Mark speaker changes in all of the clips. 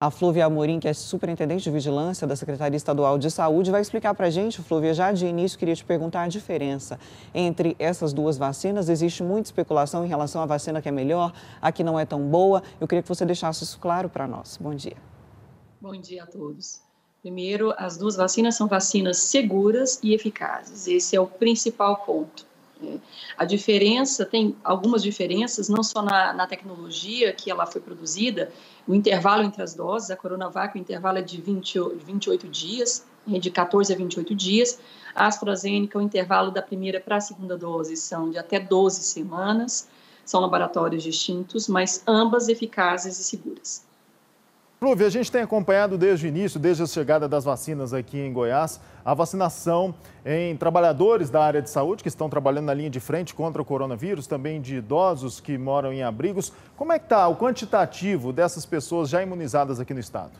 Speaker 1: A Flúvia Amorim, que é superintendente de vigilância da Secretaria Estadual de Saúde, vai explicar para a gente, Flúvia. Já de início, queria te perguntar a diferença entre essas duas vacinas. Existe muita especulação em relação à vacina que é melhor, a que não é tão boa. Eu queria que você deixasse isso claro para nós. Bom dia.
Speaker 2: Bom dia a todos. Primeiro, as duas vacinas são vacinas seguras e eficazes. Esse é o principal ponto. A diferença, tem algumas diferenças, não só na tecnologia que ela foi produzida, o intervalo entre as doses, a Coronavac, o intervalo é de 28 dias, de 14 a 28 dias, a AstraZeneca, o intervalo da primeira para a segunda dose são de até 12 semanas, são laboratórios distintos, mas ambas eficazes e seguras.
Speaker 3: Flúvia, a gente tem acompanhado desde o início, desde a chegada das vacinas aqui em Goiás, a vacinação em trabalhadores da área de saúde que estão trabalhando na linha de frente contra o coronavírus, também de idosos que moram em abrigos. Como é que está o quantitativo dessas pessoas já imunizadas aqui no estado?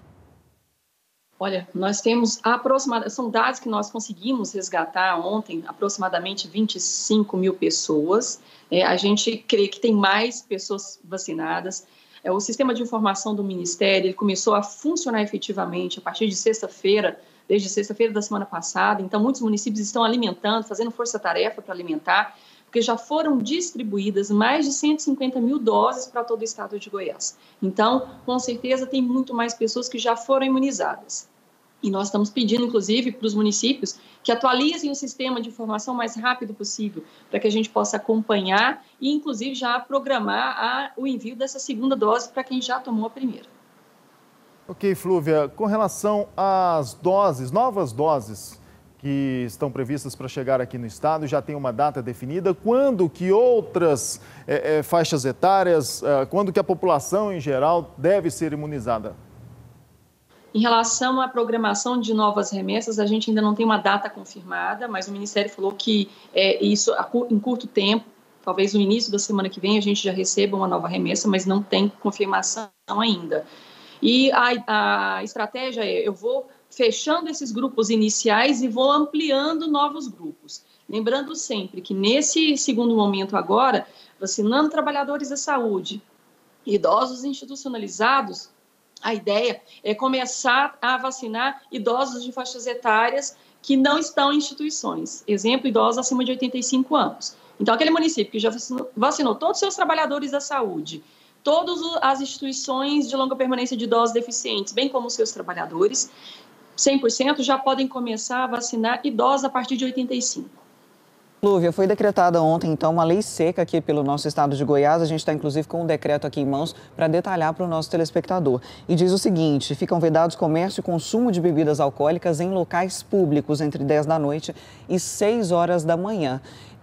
Speaker 2: Olha, nós temos são dados que nós conseguimos resgatar ontem, aproximadamente 25 mil pessoas. A gente crê que tem mais pessoas vacinadas. O sistema de informação do Ministério ele começou a funcionar efetivamente a partir de sexta-feira, desde sexta-feira da semana passada. Então, muitos municípios estão alimentando, fazendo força-tarefa para alimentar, porque já foram distribuídas mais de 150 mil doses para todo o estado de Goiás. Então, com certeza, tem muito mais pessoas que já foram imunizadas. E nós estamos pedindo, inclusive, para os municípios que atualizem o sistema de informação o mais rápido possível, para que a gente possa acompanhar e, inclusive, já programar o envio dessa segunda dose para quem já tomou a primeira.
Speaker 3: Ok, Flúvia, com relação às doses, novas doses que estão previstas para chegar aqui no estado, já tem uma data definida, quando que outras faixas etárias, quando que a população em geral deve ser imunizada?
Speaker 2: Em relação à programação de novas remessas, a gente ainda não tem uma data confirmada, mas o Ministério falou que isso em curto tempo, talvez no início da semana que vem, a gente já receba uma nova remessa, mas não tem confirmação ainda. E a estratégia eu vou fechando esses grupos iniciais e vou ampliando novos grupos. Lembrando sempre que nesse segundo momento agora, vacinando trabalhadores da saúde, idosos institucionalizados, a ideia é começar a vacinar idosos de faixas etárias que não estão em instituições. Exemplo, idosos acima de 85 anos. Então, aquele município que já vacinou todos os seus trabalhadores da saúde, todas as instituições de longa permanência de idosos deficientes, bem como os seus trabalhadores, 100% já podem começar a vacinar idosos a partir de 85.
Speaker 1: Flúvia, foi decretada ontem, então, uma lei seca aqui pelo nosso estado de Goiás. A gente está, inclusive, com um decreto aqui em mãos para detalhar para o nosso telespectador. E diz o seguinte: ficam vedados comércio e consumo de bebidas alcoólicas em locais públicos entre 10 da noite e 6 horas da manhã.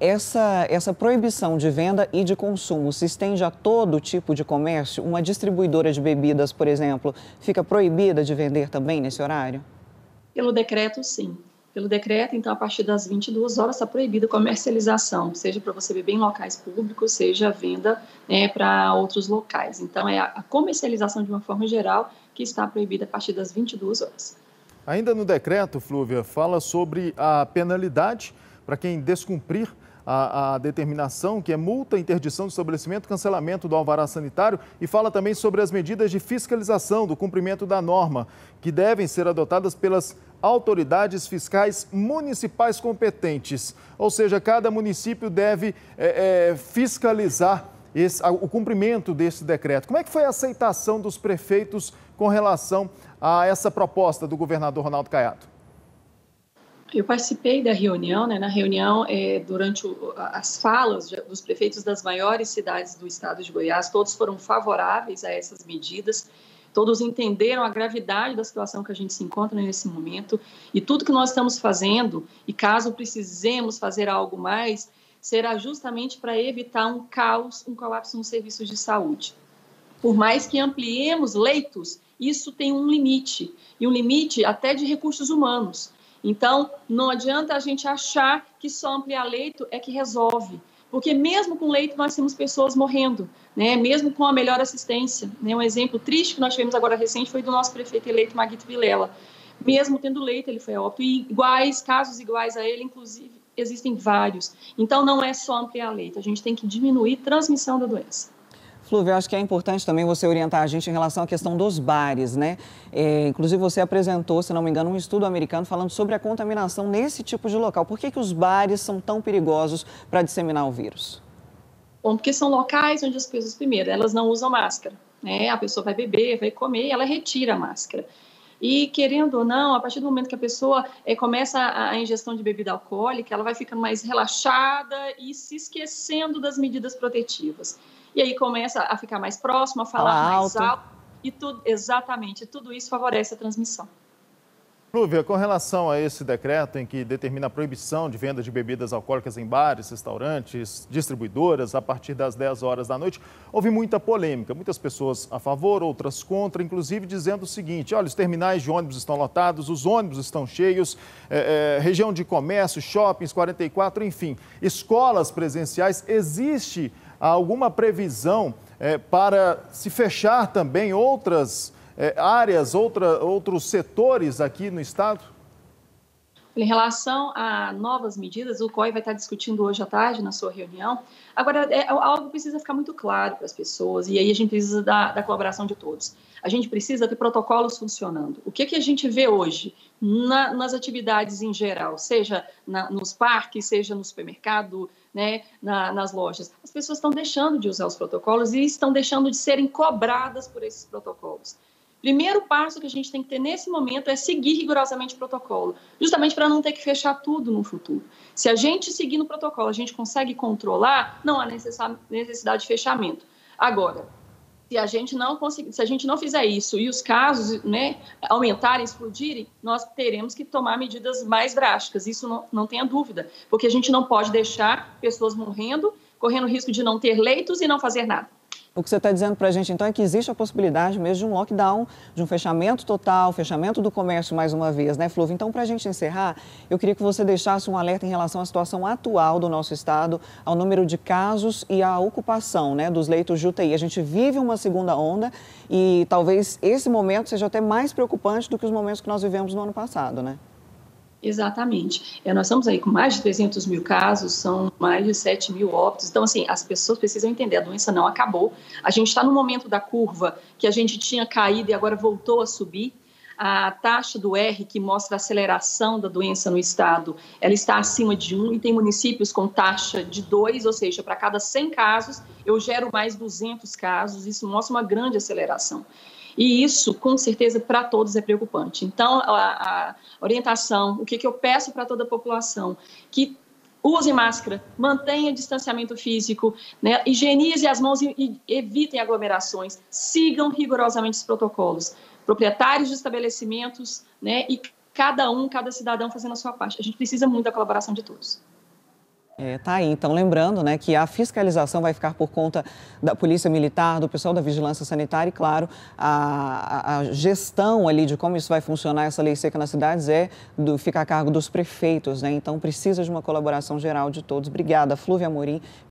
Speaker 1: Essa proibição de venda e de consumo se estende a todo tipo de comércio? Uma distribuidora de bebidas, por exemplo, fica proibida de vender também nesse horário?
Speaker 2: Pelo decreto, sim. Pelo decreto, então, a partir das 22 horas está proibida a comercialização, seja para você beber em locais públicos, seja a venda para outros locais. Então, é a comercialização de uma forma geral que está proibida a partir das 22 horas.
Speaker 3: Ainda no decreto, Flúvia, fala sobre a penalidade para quem descumprir a determinação, que é multa, interdição do estabelecimento, cancelamento do alvará sanitário, e fala também sobre as medidas de fiscalização do cumprimento da norma, que devem ser adotadas pelas autoridades fiscais municipais competentes. Ou seja, cada município deve fiscalizar o cumprimento desse decreto. Como é que foi a aceitação dos prefeitos com relação a essa proposta do governador Ronaldo Caiado?
Speaker 2: Eu participei da reunião, na reunião, durante as falas dos prefeitos das maiores cidades do estado de Goiás, todos foram favoráveis a essas medidas, todos entenderam a gravidade da situação que a gente se encontra nesse momento e tudo que nós estamos fazendo, e caso precisemos fazer algo mais, será justamente para evitar um colapso nos serviços de saúde. Por mais que ampliemos leitos, isso tem um limite, e um limite até de recursos humanos. Então, não adianta a gente achar que só ampliar leito é que resolve, porque mesmo com leito nós temos pessoas morrendo, mesmo com a melhor assistência. Um exemplo triste que nós tivemos agora recente foi do nosso prefeito eleito, Maguito Vilela. Mesmo tendo leito, ele foi a óbito, e casos iguais a ele, inclusive, existem vários. Então, não é só ampliar leito, a gente tem que diminuir a transmissão da doença.
Speaker 1: Flúvia, eu acho que é importante também você orientar a gente em relação à questão dos bares, né? Inclusive, você apresentou, se não me engano, um estudo americano falando sobre a contaminação nesse tipo de local. Por que os bares são tão perigosos para disseminar o vírus?
Speaker 2: Bom, porque são locais onde as pessoas, primeiro, elas não usam máscara, né? A pessoa vai beber, vai comer, ela retira a máscara. E, querendo ou não, a partir do momento que a pessoa começa a ingestão de bebida alcoólica, ela vai ficando mais relaxada e se esquecendo das medidas protetivas. E aí começa a ficar mais próximo, a falar mais alto. E exatamente, tudo isso favorece a transmissão.
Speaker 3: Flúvia, com relação a esse decreto em que determina a proibição de venda de bebidas alcoólicas em bares, restaurantes, distribuidoras a partir das 10 horas da noite, houve muita polêmica. Muitas pessoas a favor, outras contra, inclusive dizendo o seguinte: olha, os terminais de ônibus estão lotados, os ônibus estão cheios, região de comércio, shoppings, 44, enfim, escolas presenciais. Existe alguma previsão para se fechar também outras áreas, outros setores aqui no estado?
Speaker 2: Em relação a novas medidas, o COI vai estar discutindo hoje à tarde na sua reunião. Agora, algo precisa ficar muito claro para as pessoas, e aí a gente precisa da colaboração de todos. A gente precisa ter protocolos funcionando. O que a gente vê hoje nas atividades em geral, seja nos parques, seja no supermercado, né, nas lojas? As pessoas estão deixando de usar os protocolos e estão deixando de serem cobradas por esses protocolos. Primeiro passo que a gente tem que ter nesse momento é seguir rigorosamente o protocolo, justamente para não ter que fechar tudo no futuro. Se a gente seguir no protocolo, a gente consegue controlar, não há necessidade de fechamento. Agora, se a gente não fizer isso e os casos, né, aumentarem, explodirem, nós teremos que tomar medidas mais drásticas, isso não tenha dúvida, porque a gente não pode deixar pessoas morrendo, correndo risco de não ter leitos e não fazer nada.
Speaker 1: O que você está dizendo para a gente, então, é que existe a possibilidade mesmo de um lockdown, de um fechamento total, fechamento do comércio mais uma vez, né, Flúvia? Então, para a gente encerrar, eu queria que você deixasse um alerta em relação à situação atual do nosso estado, ao número de casos e à ocupação, né, dos leitos de UTI. A gente vive uma segunda onda e talvez esse momento seja até mais preocupante do que os momentos que nós vivemos no ano passado, né?
Speaker 2: Exatamente. Nós estamos aí com mais de 300 mil casos, são mais de 7 mil óbitos. Então, assim, as pessoas precisam entender, a doença não acabou. A gente está no momento da curva que a gente tinha caído e agora voltou a subir. A taxa do R, que mostra a aceleração da doença no estado, ela está acima de 1 e tem municípios com taxa de 2, ou seja, para cada 100 casos, eu gero mais 200 casos. Isso mostra uma grande aceleração. E isso, com certeza, para todos é preocupante. Então, a orientação, o que eu peço para toda a população, que use máscara, mantenha distanciamento físico, né, higienize as mãos e evitem aglomerações, sigam rigorosamente os protocolos. Proprietários de estabelecimentos, né, e cada cidadão fazendo a sua parte. A gente precisa muito da colaboração de todos.
Speaker 1: Tá aí, então lembrando, né, que a fiscalização vai ficar por conta da Polícia Militar, do pessoal da Vigilância Sanitária e, claro, a gestão ali de como isso vai funcionar, essa lei seca nas cidades, fica a cargo dos prefeitos, né? Então precisa de uma colaboração geral de todos. Obrigada, Flúvia Amorim.